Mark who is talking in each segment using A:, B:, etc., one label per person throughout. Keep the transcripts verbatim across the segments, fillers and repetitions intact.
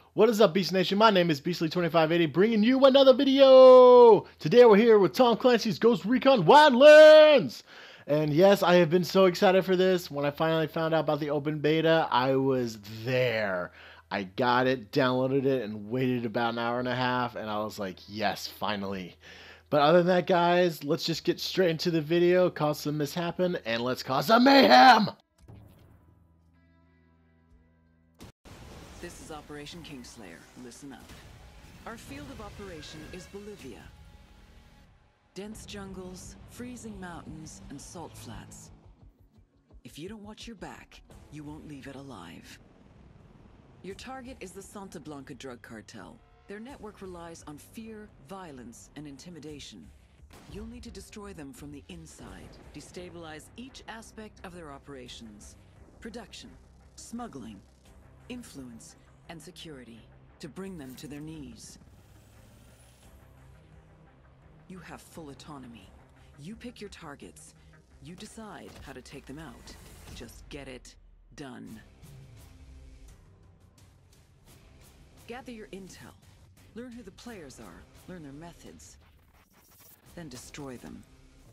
A: What is up, Beast Nation? My name is Beastly twenty-five eighty, bringing you another video! Today we're here with Tom Clancy's Ghost Recon Wildlands! And yes, I have been so excited for this. When I finally found out about the open beta, I was there. I got it, downloaded it, and waited about an hour and a half, and I was like, yes, finally. But other than that, guys, let's just get straight into the video, cause some mishappen, and let's cause some mayhem!
B: This is Operation Kingslayer. Listen up. Our field of operation is Bolivia. Dense jungles, freezing mountains, and salt flats. If you don't watch your back, you won't leave it alive. Your target is the Santa Blanca drug cartel. Their network relies on fear, violence, and intimidation. You'll need to destroy them from the inside, destabilize each aspect of their operations. Production, smuggling, influence, and security, to bring them to their knees. You have full autonomy. You pick your targets. You decide how to take them out. Just get it done. Gather your intel. Learn who the players are. Learn their methods. Then destroy them.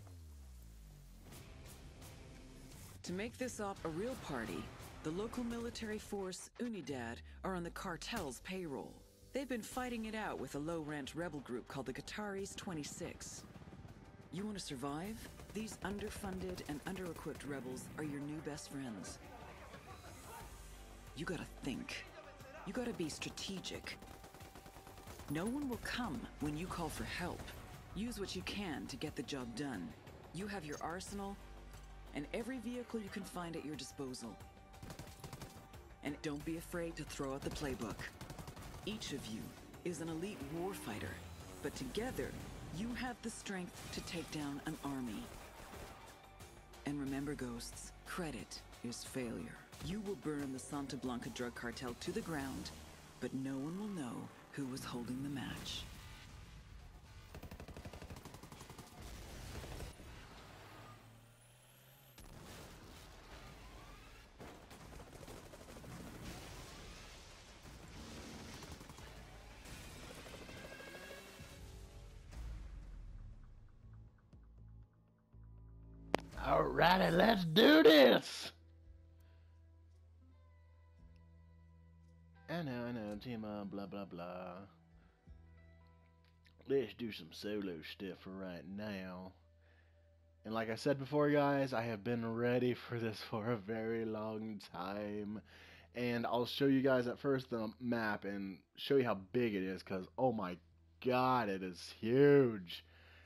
B: To make this op a real party, the local military force, Unidad, are on the cartel's payroll. They've been fighting it out with a low-rent rebel group called the Qataris twenty-six. You want to survive? These underfunded and under-equipped rebels are your new best friends. You gotta think. You gotta be strategic. No one will come when you call for help. Use what you can to get the job done. You have your arsenal and every vehicle you can find at your disposal. And don't be afraid to throw out the playbook. Each of you is an elite warfighter, but together, you have the strength to take down an army. And remember, Ghosts, credit is failure. You will burn the Santa Blanca drug cartel to the ground, but no one will know who was holding the match.
A: Alrighty, let's do this! I know, I know, team on, blah, blah, blah. Let's do some solo stuff for right now. And like I said before, guys, I have been ready for this for a very long time. And I'll show you guys at first the map and show you how big it is, because, oh my god, it is huge.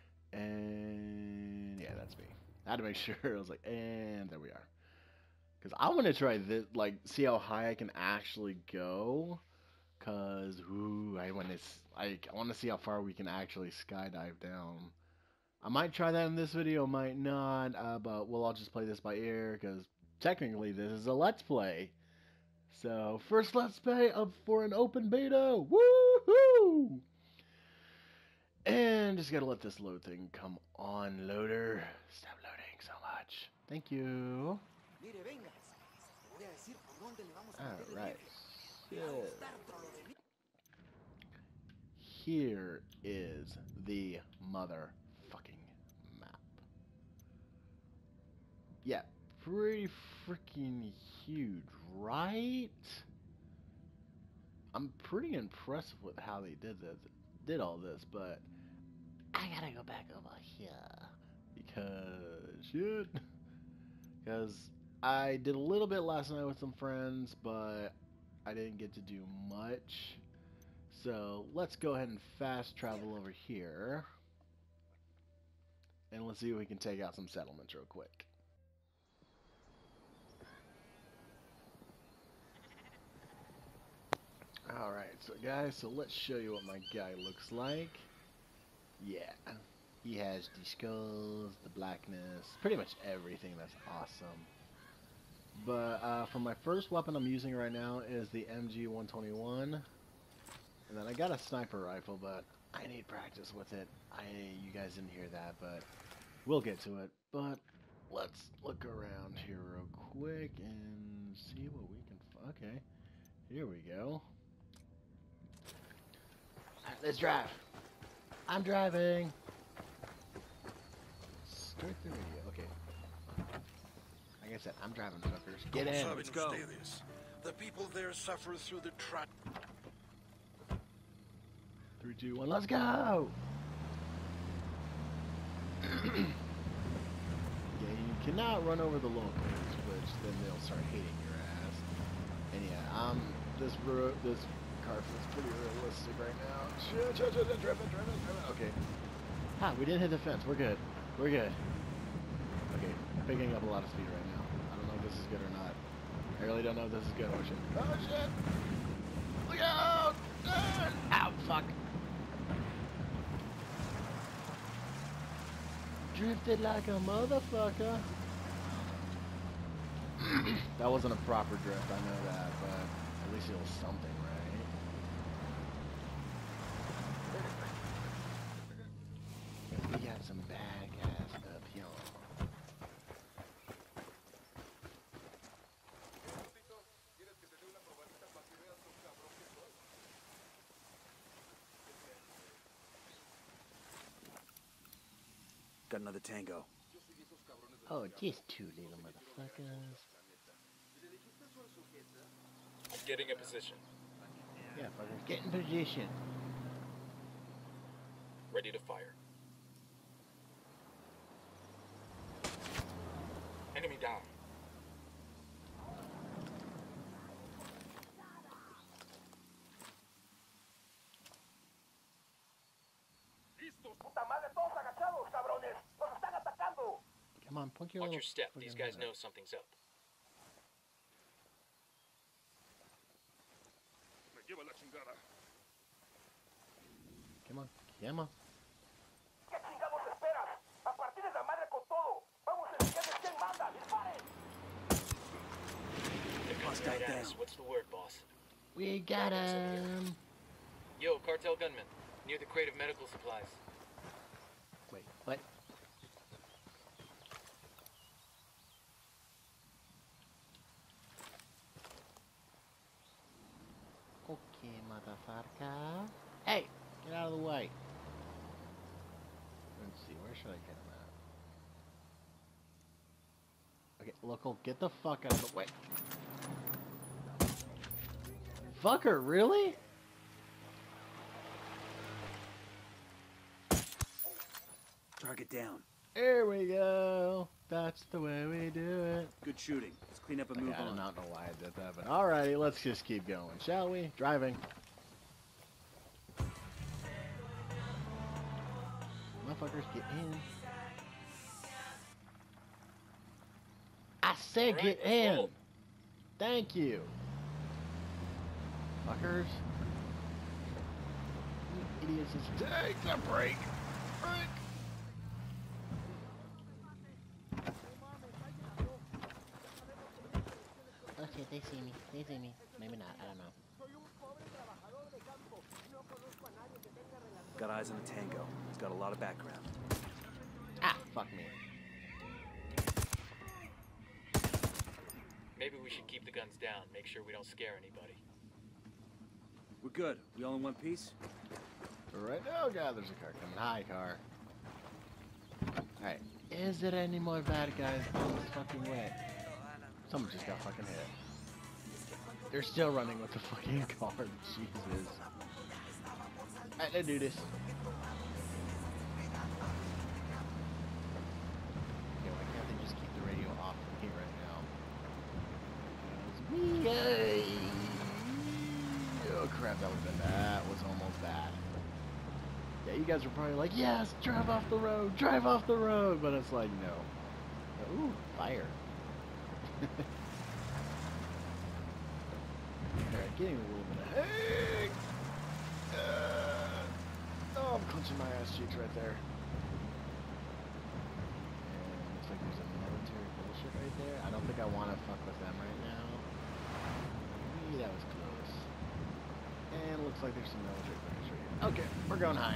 A: And yeah, that's me. I had to make sure. I was like, and there we are. Because I want to try this, like, see how high I can actually go. Because, ooh, I want to, I, I want to see how far we can actually skydive down. I might try that in this video, might not. Uh, but we'll all just play this by ear. Because technically, this is a Let's Play. So, first Let's Play up for an open beta. Woohoo! And just gotta let this load thing come on, loader. Stop loading so much. Thank you. Alright. So, here is the motherfucking map. Yeah, pretty freaking huge, right? I'm pretty impressed with how they did this. Did all this, but I gotta go back over here because shit. Because I did a little bit last night with some friends, but I didn't get to do much. So let's go ahead and fast travel over here, and let's see if we can take out some settlements real quick. Alright, so guys, so let's show you what my guy looks like. Yeah, he has the skulls, the blackness, pretty much everything that's awesome. But uh, for my first weapon I'm using right now is the M G one twenty-one. And then I got a sniper rifle, but I need practice with it. I You guys didn't hear that, but we'll get to it. But let's look around here real quick and see what we can... Okay, here we go. Alright, let's drive. I'm driving. Start the radio. Okay. Like I said, I'm driving, fuckers. Get in.
C: Let's go. The people there suffer through the tra-
A: Three, two, one, let's go! Yeah, you cannot run over the locals, which then they'll start hating your ass. And yeah, um, this ro this car feels pretty realistic right now. Shit, shit, shit, shit, drive it, drive it, drive it. Okay. Ha, we didn't hit the fence. We're good. We're good. Okay, picking up a lot of speed right now. I don't know if this is good or not. I really don't know if this is good. Oh shit. Oh shit! Look out! Ah! Ow, fuck. Drifted like a motherfucker. That wasn't a proper drift, I know that, but at least it was something, right? We got some bad guys up here.
D: Got another tango.
A: Oh, just two little motherfuckers.
E: Getting a position.
A: Yeah, fuckers, get in position.
E: Ready to fire. Enemy down.
A: Come on, poke your
E: Watch
A: little
E: your step. These
A: fucking
E: guys
A: head
E: know
A: up.
E: something's up.
A: Come on, come on.
E: Right at us. What's the word, boss?
A: We got him.
E: Yo, cartel gunman. Near the crate of medical supplies.
A: Wait, what? Okay, motherfucker. Hey, get out of the way. Let's see, where should I get him at? Okay, local, get the fuck out of the way. Fucker, really?
D: Target down.
A: There we go. That's the way we do it.
D: Good shooting. Let's clean up and
A: Okay,
D: move
A: I do
D: on.
A: not know why I did that, but alrighty, let's just keep going, shall we? Driving. Motherfuckers, get in. I said
E: All right,
A: get
E: let's
A: in.
E: roll.
A: Thank you. Fuckers. You idiots, just take the break. Break. Okay, they see me. They see me. Maybe not. I don't know.
D: Got eyes on the tango. He's got a lot of background.
A: Ah, fuck me.
E: Maybe we should keep the guns down. Make sure we don't scare anybody.
D: We're good. We all in one piece?
A: Right now, God, there's a car coming. Hi, car. Alright. Is there any more bad guys on this fucking way? Someone just got fucking hit. They're still running with the fucking car. Jesus. Alright, let's do this. Okay, why can't they just keep the radio off from here right now? Yay! Oh crap, that would've been, that was almost bad. Yeah, you guys are probably like, yes, drive off the road, drive off the road, but it's like, no. Ooh, fire. Alright, getting a little bit of, hey! Uh, oh, I'm clenching my ass cheeks right there. And looks like there's a military bullshit right there. I don't think I want to fuck with them right now. Maybe that was close. And looks like there's some military bullshit right here. Okay, we're going high.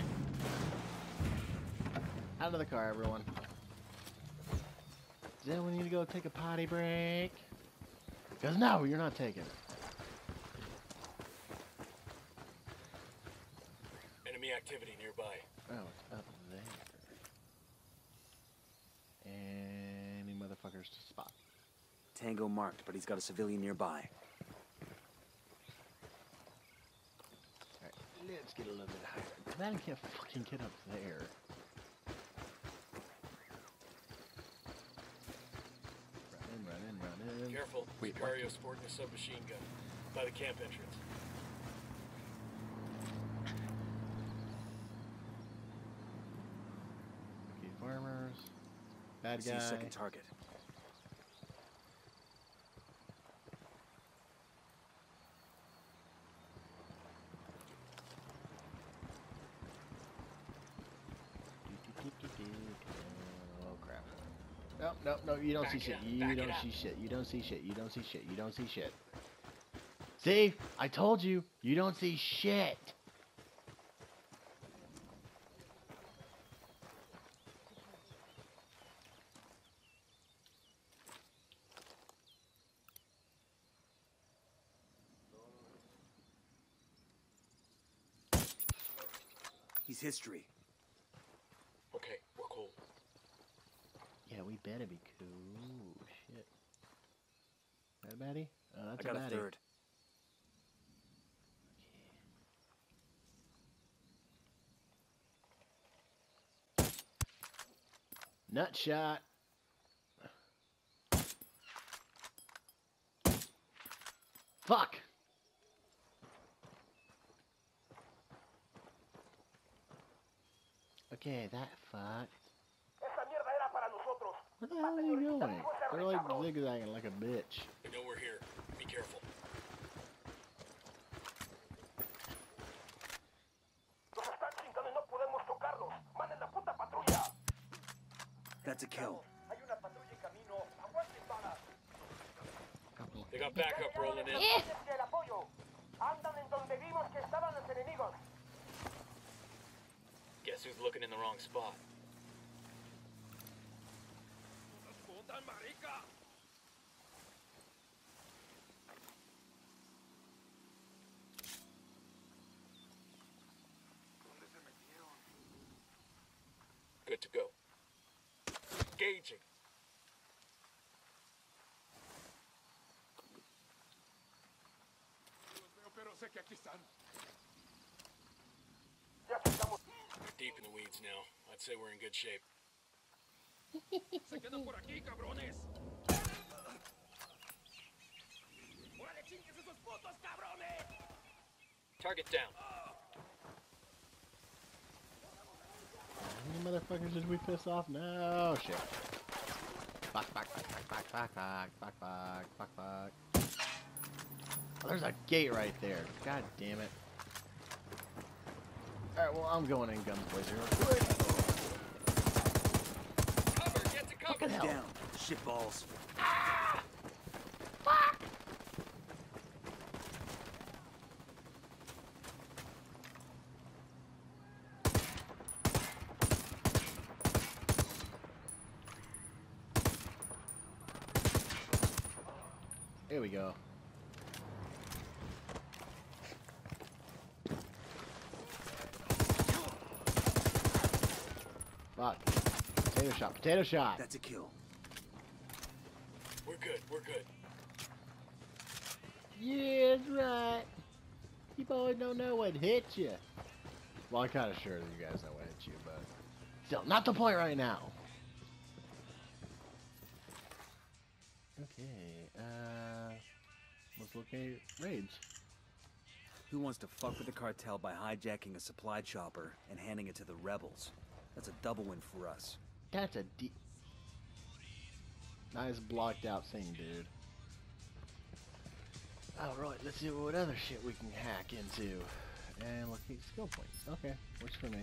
A: Out of the car, everyone. Does anyone need to go take a potty break? Because no, you're not taking it. first spot.
D: Tango marked, but he's got a civilian nearby.
A: Alright, let's get a little bit higher. Man can't fucking get up there. Running, running, running.
E: Careful.
A: Wait, what?
E: Sicario sporting a submachine gun by the camp entrance.
A: Okay, farmers. Bad
D: See
A: guy.
D: second target.
A: Oh crap. No, no, no, you don't
E: Back
A: see
E: it
A: shit.
E: up,
A: You
E: back it
A: don't
E: up.
A: see shit. You don't see shit. You don't see shit. You don't see shit. See? I told you. You don't see shit.
D: He's history.
E: Okay, we're cool.
A: Yeah, we better be cool. Shit. That a baddie? Oh, that's
D: I got
A: a
D: a
A: baddie.
D: third.
A: Nut shot. Fuck. Okay, that fuck. Where the hell are you going? They're like zigzagging like a bitch.
E: We know we're here. Be careful.
D: That's a kill.
A: Couple.
E: They got backup rolling in. Guess who's looking in the wrong spot? Good to go. Engaging. Deep in the weeds now. I'd say we're in good shape. Target down.
A: How many motherfuckers did we piss off? No shit. Fuck, fuck, fuck, fuck, fuck, fuck, fuck, fuck, fuck, fuck. Oh, there's a gate right there. God damn it. Alright, well, I'm going in guns blazing real quick.
E: Cover, get to cover.
A: Fucking hell.
D: Down. Shitballs.
A: Here we go. Fuck. Potato shot, potato shot.
D: That's a kill.
E: We're good, we're good.
A: Yeah, that's right. You boys don't know what hit you. Well, I'm kind of sure that you guys know what hit you, but still, not the point right now. Okay, uh, let's look at raids.
D: Who wants to fuck with the cartel by hijacking a supply chopper and handing it to the rebels? That's a double win for us.
A: That's a deep, nice blocked out thing, dude. Alright, let's see what other shit we can hack into. And look at skill points. Okay, works for me.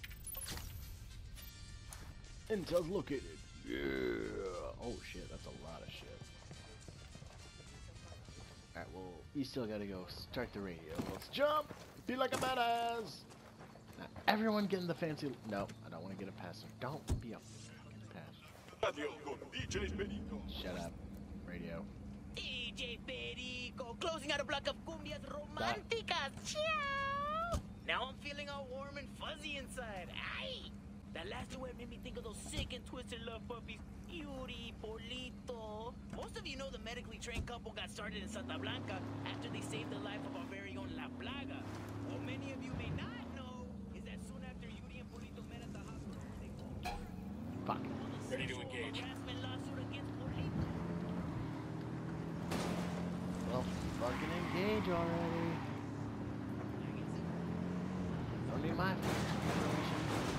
A: Intel's located. Yeah. Oh shit, that's a lot of shit. Alright, well, we still gotta go start the radio. Let's jump! Be like a badass! Now, everyone get in the fancy... No, I don't want to get a passer. Don't be a fucking passer. Shut up. Radio.
F: D J Perico, closing out a block of cumbias románticas. Ciao! Now I'm feeling all warm and fuzzy inside. Aye! That last duet made me think of those sick and twisted love puppies. Yuri, Polito. Most of you know the medically trained couple got started in Santa Blanca after they saved the life of our very own La Plaga. What many of you may not know is that soon after Yuri and Polito met at the hospital, they
A: Fuck.
E: Ready to engage.
F: harassment lawsuit against Polito.
A: Well, fucking engage already. Don't need my information.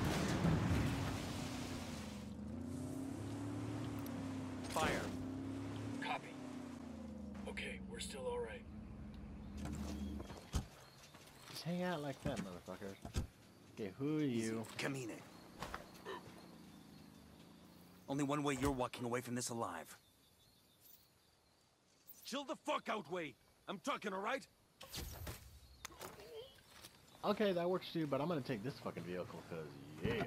D: Fire.
E: Copy. Okay, we're still all right.
A: Just hang out like that, motherfucker. Okay, who are you?
D: Camine. Only one way you're walking away from this alive.
G: Chill the fuck out, Wade. I'm talking, all right?
A: Okay, that works too, but I'm gonna take this fucking vehicle, cause yeah.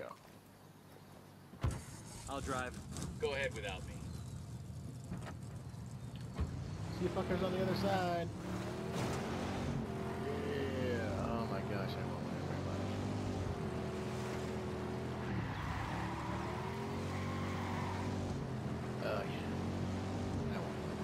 D: I'll drive.
E: Go ahead without me.
A: See you fuckers on the other side. Yeah. Oh my gosh, I won't win very much. Oh yeah. I won't win.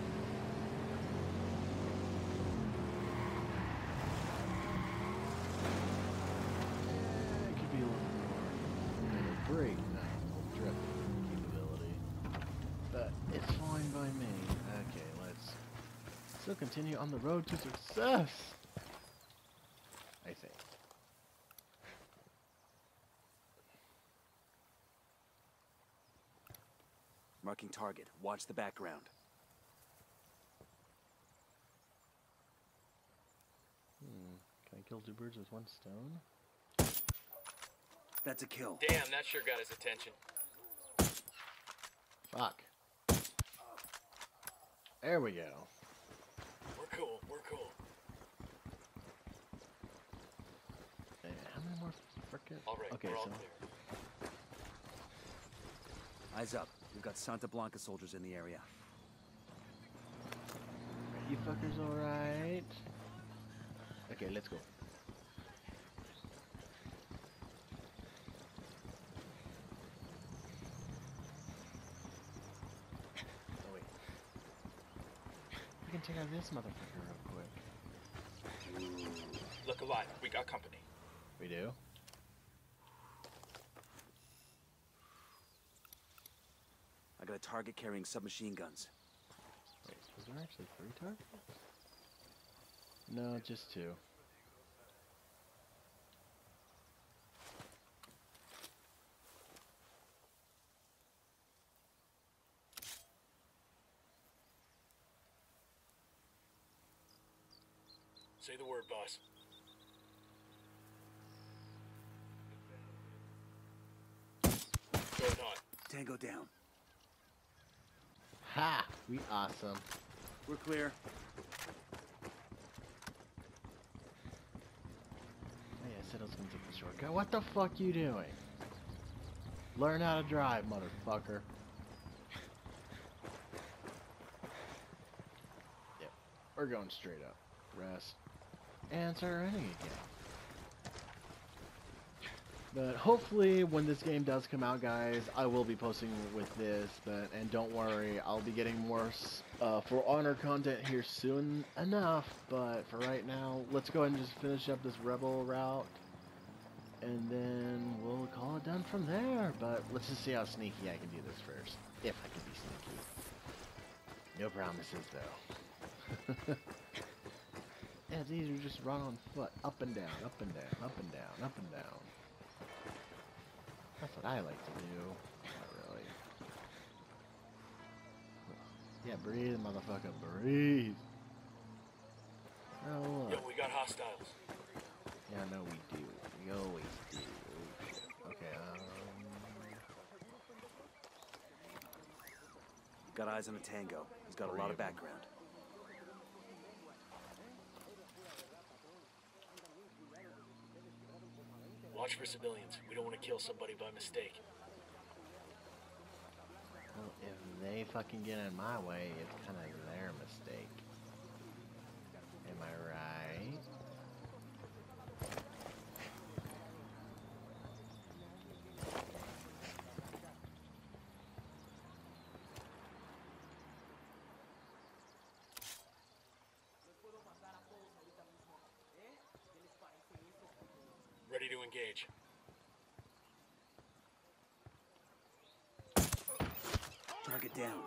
A: Yeah, it could be a little more. And a great night drift capability. But it's fine by me. Okay, let's still continue on the road to success. I think.
D: Marking target. Watch the background.
A: Hmm. Can I kill two birds with one stone?
D: That's a kill.
E: Damn, that sure got his attention.
A: Fuck. There we go.
E: We're cool, we're cool.
A: Hey, how many more frickin'?
E: All right,
A: Okay,
E: we're all
A: so
E: clear.
D: Eyes up. We've got Santa Blanca soldiers in the area.
A: you fuckers alright? Okay, let's go. Oh wait. We can check out this motherfucker real quick.
E: Look alive, we got company.
A: We do?
D: I got a target carrying submachine guns.
A: Wait, was there actually three targets? No, just two.
E: Say the word, boss. Going hot.
D: Tango down.
A: Ha! We awesome.
D: We're clear.
A: Hey, I said I was gonna take the shortcut. What the fuck you doing? Learn how to drive, motherfucker. Yep. We're going straight up. Rest. And start running again. But hopefully when this game does come out, guys, I will be posting with this, but and don't worry, I'll be getting more uh, For Honor content here soon enough, but for right now, let's go ahead and just finish up this Rebel route, and then we'll call it done from there, but let's just see how sneaky I can do this first, if I can be sneaky. No promises, though. Yeah, it's easier to just run on foot, up and down, up and down, up and down, up and down. That's what I like to do. Not really. Yeah, breathe, motherfucker, breathe. Oh, look.
E: Yo, we got hostiles.
A: Yeah, no, we do. We always do. Oh, shit. Okay, um...
D: Got eyes on a Tango. He's got a lot of background.
E: Watch for civilians. We don't want to kill somebody by mistake.
A: Well, if they fucking get in my way, it's kind of their mistake. Am I right?
C: engage.
D: Target down.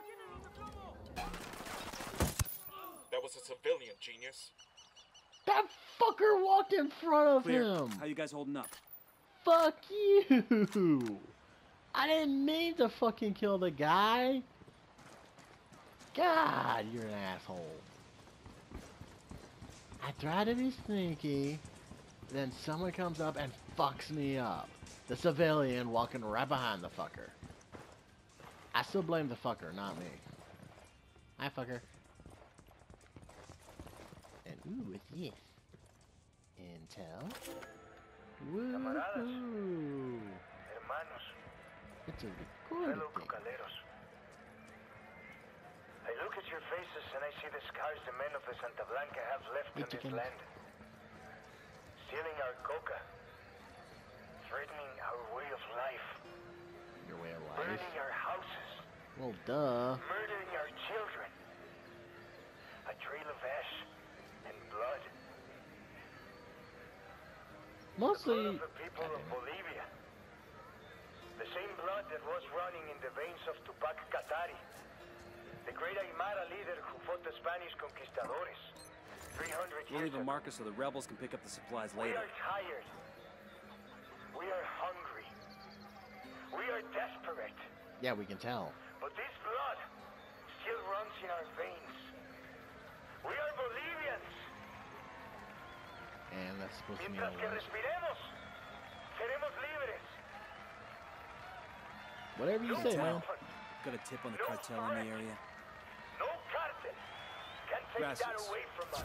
C: That was a civilian, genius.
A: That fucker walked in front of
D: Clear.
A: him.
D: How you guys holding up?
A: Fuck you. I didn't mean to fucking kill the guy. God, you're an asshole. I try to be sneaky, then someone comes up and fucks me up. The civilian walking right behind the fucker. I still blame the fucker, not me. Hi, fucker. And ooh, what's this? Intel. Woo-hoo.
H: Hermanos,
A: It's a recorded
H: fellow
A: thing.
H: cucaleros. I look at your faces and I see the scars the men of the Santa Blanca have left
A: Hey,
H: on this
A: chicken.
H: land. Stealing our coca. Threatening our way of life.
A: Your way of life.
H: Burning our houses.
A: Well, duh.
H: Murdering our children. A trail of ash and blood.
A: Mostly.
H: Blood of the people of Bolivia. The same blood that was running in the veins of Tupac Katari. The great Aymara leader who fought the Spanish conquistadores. three hundred
D: We'll
H: years
D: leave a
H: ago.
D: marker so the rebels can pick up the supplies
H: We
D: later.
H: are tired. We are hungry. We are desperate.
A: Yeah, we can tell.
H: But this blood still runs in our veins. We are Bolivians.
A: And that's supposed to mean a
H: Mientras que
A: lot.
H: respiremos, seremos libres.
A: Whatever you
H: No
A: say, man.
H: weapon,
D: Got a tip on the cartel in the area?
H: no cartel can take that
D: Gracias.
H: away from us.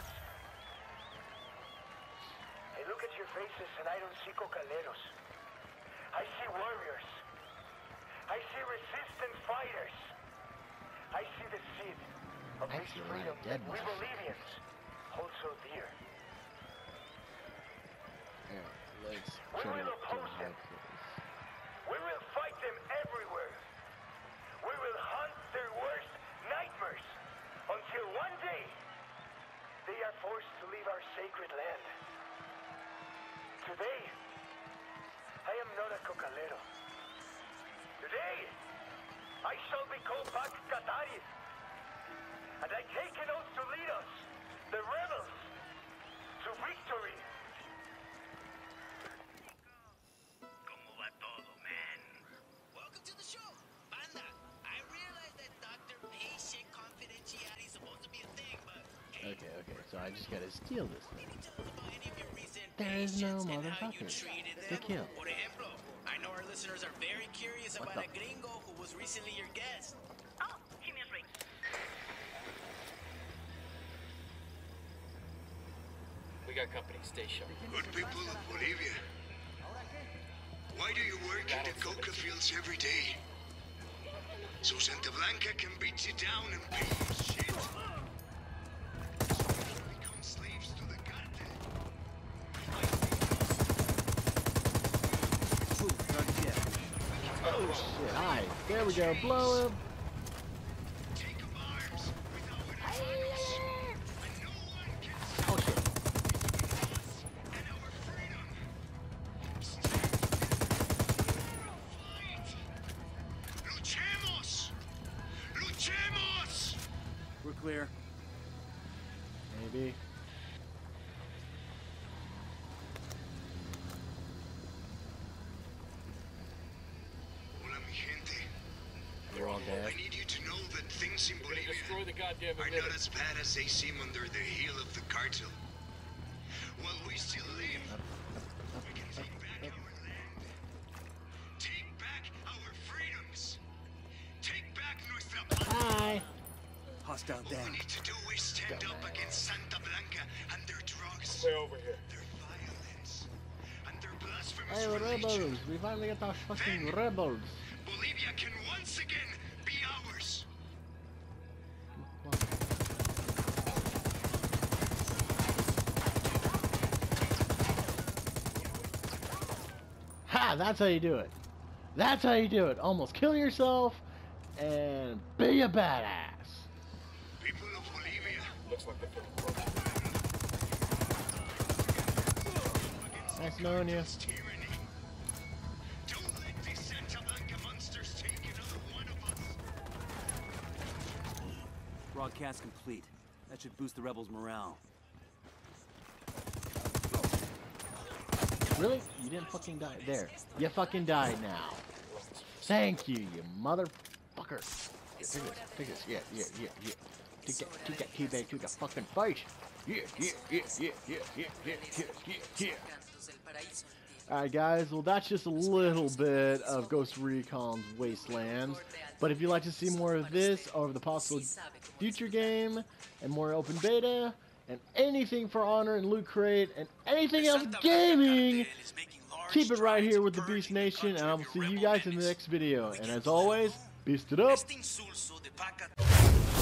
H: I look at your faces and I don't see cocaleros. I see warriors. I see resistant fighters. I see the seed of
A: I
H: this
A: see a lot of
H: freedom
A: dead
H: that we
A: motherfuckers.
H: Bolivians hold so dear.
A: Yeah, let's
H: We
A: try to
H: will
A: get to
H: oppose
A: the
H: them.
A: high
H: We will fight them everywhere. We will hunt their worst nightmares until one day they are forced to leave our sacred land. Today, I am not a cocalero. Today, I shall be called Pac Katari. And I take an oath to lead us, the rebels, to victory.
F: ¿Cómo va todo, man? Welcome to the show, Banda. I realize that doctor-patient confidentiality is supposed to be a thing, but hey,
A: Okay, okay, so I just gotta steal this thing.
F: can you tell us about any of your recent
A: There is no
F: patients and how you
A: motherfuckers
F: treated
A: to
F: them?
A: kill.
F: Por ejemplo, I know our listeners are very curious
A: What
F: about
A: the-
F: a gringo who was recently your guest.
I: Oh, give me a ring.
E: We got company. Stay sharp.
J: Good people of Bolivia. Why do you work in the coca fields every day? So Santa Blanca can beat you down and pay you shit. Become slaves to the cartel.
D: Ooh, target dead.
A: Oh shit, hi. There we go, blow him.
J: Take up arms with our advantage. And no one can
A: Oh shit.
J: us and our freedom. Fight! Luchemos! Luchemos!
D: We're clear.
A: Maybe.
J: Hola, mi gente.
A: We're all dead.
J: I need you to know that things in
E: We're gonna
J: Bolivia
E: destroy the goddamn
J: are
E: emitter.
J: not as bad as they seem under the heel of the cartel. While we still live, we can take back our land. Take back our freedoms. Take back nuestra patria.
A: Hi.
D: Hostile
J: All we
D: down.
J: need to do is stand up against Santa Blanca and their drugs,
E: Stay over here.
J: their violence, and their blasphemous
A: Hey,
J: religion.
A: rebels. We finally got our fucking rebels.
J: Bolivia can once again be ours.
A: Ha! That's how you do it. That's how you do it. Almost kill yourself and be a badass.
J: People of Bolivia,
E: Looks like they're feeling close.
A: Nice knowing you.
J: tyranny.
D: Broadcast complete. That should boost the rebels' morale.
A: Really? You didn't fucking die. There. You fucking died now. Thank you, you motherfucker. Here, take this. Take this. Yeah, yeah, yeah, yeah. Take that, take that teabag to the fucking face. Yeah, yeah, yeah, yeah, yeah, yeah, yeah, yeah, yeah, yeah. Alright guys, well that's just a little bit of Ghost Recon's Wastelands. But if you'd like to see more of this, or of the possible future game, and more open beta, and anything for Honor and Loot Crate, and anything else gaming, keep it right here with the Beast Nation, and I will see you guys in the next video. And as always, beast it up!